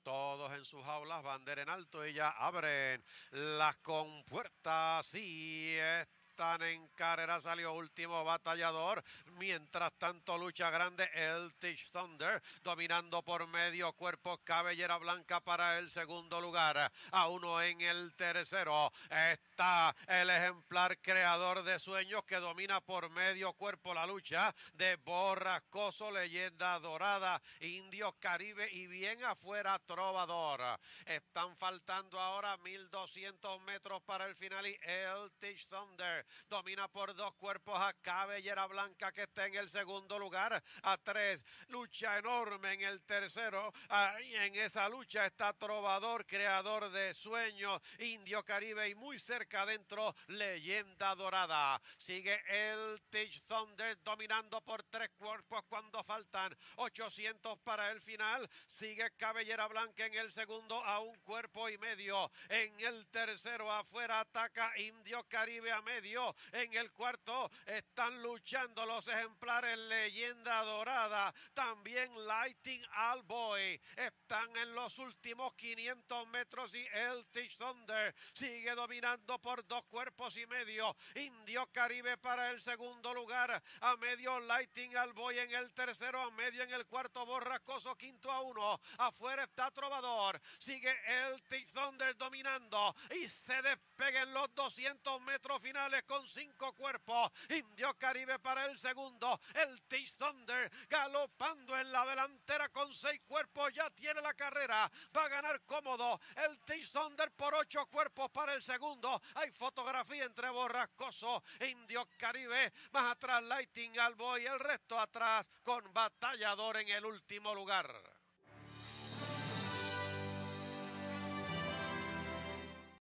Todos en sus jaulas, bandera en alto y ya abren las compuertas y están en carrera, salió último batallador, mientras tanto lucha grande el Teach Thunder, dominando por medio cuerpo Cabellera Blanca para el segundo lugar, a uno en el tercero, está el ejemplar Creador de Sueños que domina por medio cuerpo la lucha de Borrascoso, Leyenda Dorada, Indios Caribe y bien afuera Trovador. Están faltando ahora 1200 metros para el final y el Teach Thunder domina por dos cuerpos a Cabellera Blanca que está en el segundo lugar, a 3, lucha enorme en el tercero, ahí en esa lucha está Trovador, Creador de Sueños, Indio Caribe y muy cerca adentro Leyenda Dorada. Sigue el Teach Thunder dominando por tres cuerpos cuando faltan 800 para el final, sigue Cabellera Blanca en el segundo a un cuerpo y medio, en el tercero afuera ataca Indio Caribe a medio, en el cuarto están luchando los ejemplares Leyenda Dorada, también Lighting All Boy, están en los últimos 500 metros y el Teach Thunder sigue dominando por dos cuerpos y medio, Indio Caribe para el segundo lugar, a medio Lighting All Boy en el tercero, a medio en el cuarto Borrascoso, quinto a uno, afuera está Trovador, sigue el Teach Thunder dominando y se despega en los 200 metros finales con 5 cuerpos, Indio Caribe para el segundo, el Teach Thunder galopando en la delantera con 6 cuerpos, ya tiene la carrera, va a ganar cómodo, el Teach Thunder por 8 cuerpos para el segundo, hay fotografía entre Borrascoso, Indio Caribe, más atrás Lighting All Boy, el resto atrás con Batallador en el último lugar.